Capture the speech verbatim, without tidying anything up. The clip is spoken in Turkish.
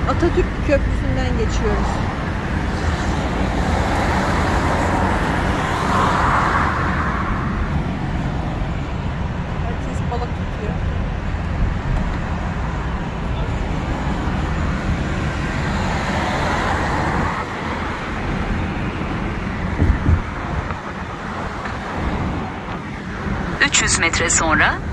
Atatürk Köprüsü'nden geçiyoruz. Herkes balık tutuyor. üç yüz metre sonra